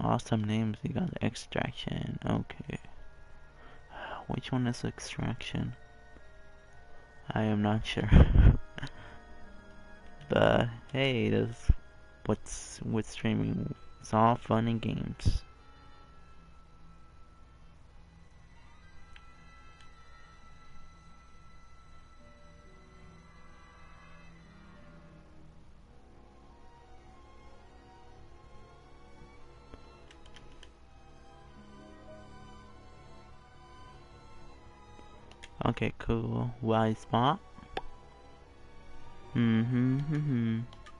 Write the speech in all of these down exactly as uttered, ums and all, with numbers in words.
awesome names. We got Extraction. Okay. Which one is Extraction? I am not sure. But hey, that's what's with streaming. It's all fun and games. Okay, cool. Wide spot. Mm-hmm, mm-hmm.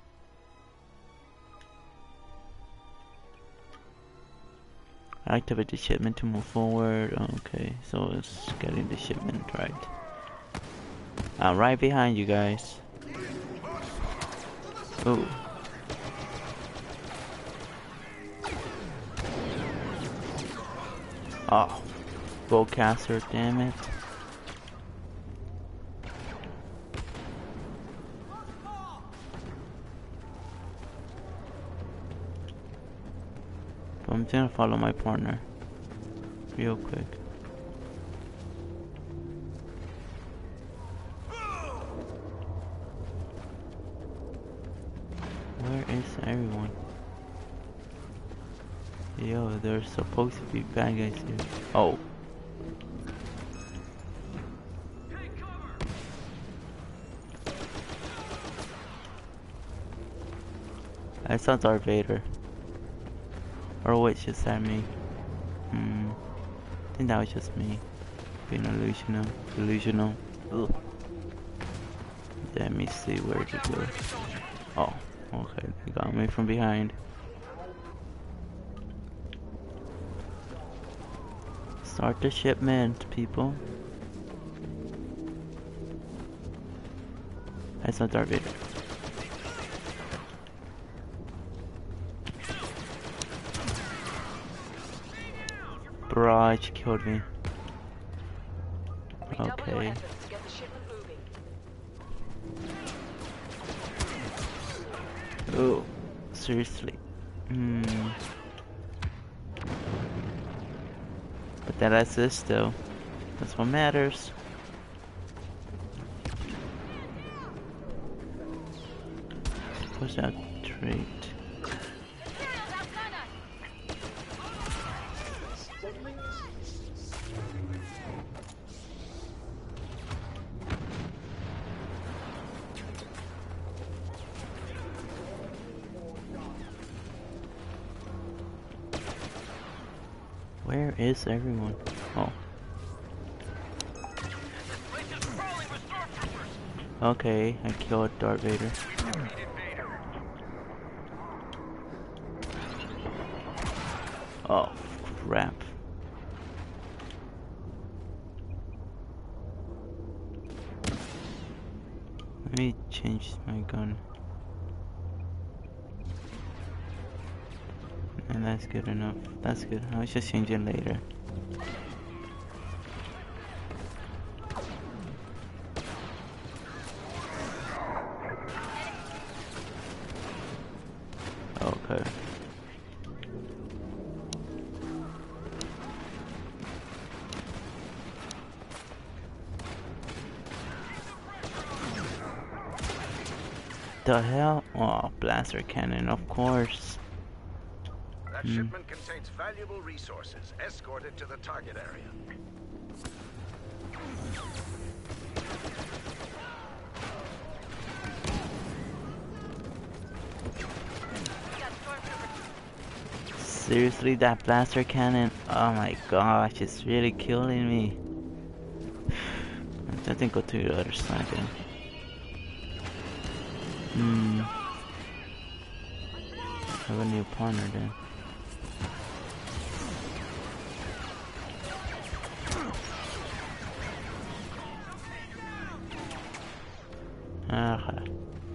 Activate the shipment to move forward. Okay, so it's getting the shipment right. I'm right behind you guys. Ooh. Oh. Bowcaster, damn it. I'm gonna follow my partner real quick. Where is everyone? Yo, there's supposed to be bad guys here. Oh. I saw Darth Vader. Or wait, just that me? Hmm. I think that was just me. Being illusional. Illusional. Ugh. Let me see where to go. Oh, okay. They got me from behind. Start the shipment, people. I saw Darth Vader. Barrage killed me. Okay. Oh, seriously. Hmm. But that assist though. That's what matters. Push that trait. Where is everyone? Oh. Okay, I killed Darth Vader. Oh, crap. Let me change my gun. And that's good enough. That's good. I'll just change it later. Okay. The hell? Oh, blaster cannon, of course. That mm. shipment contains valuable resources. Escort it to the target area. Seriously, that blaster cannon? Oh my gosh, it's really killing me. I think go to the other side then. Hmm. I have a new partner then. Okay.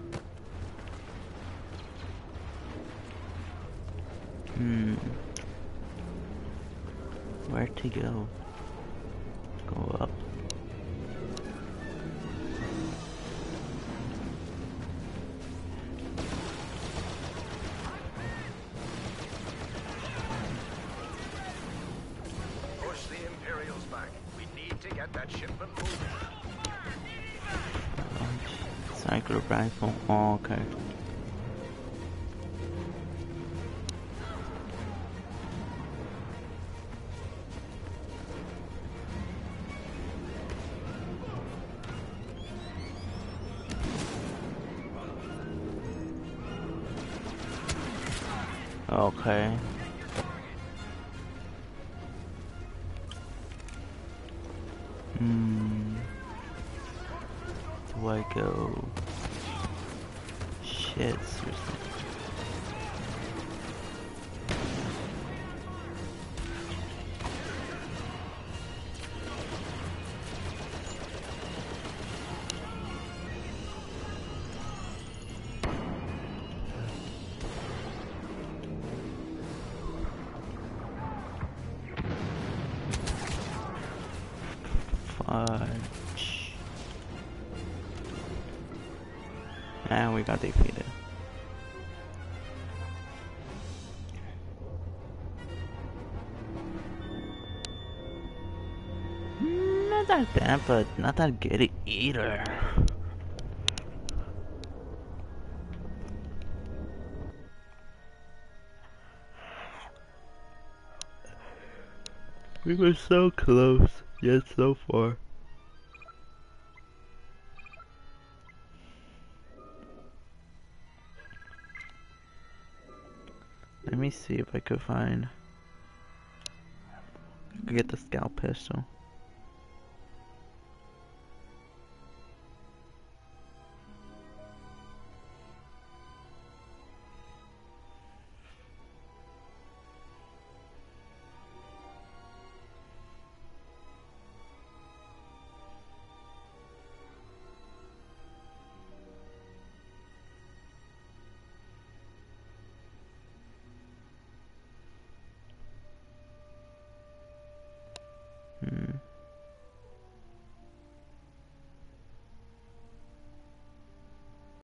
Hmm. Where to go? Go up. Get that shipment moving. Cycle rifle. Oh, okay. Okay. Hmm. Do I go? Shit, seriously. Fudge. And we got defeated. Not that bad, but not that good either. We were so close, yet so far. Let me see if I could find. I could get the scout pistol.